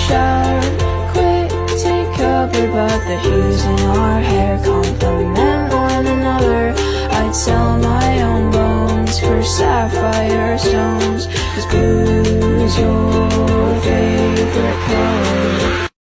shower. Quick, take cover, but the hues in our hair complement one another. I'd sell my own bones for sapphire stones, 'cause blue's your favorite color.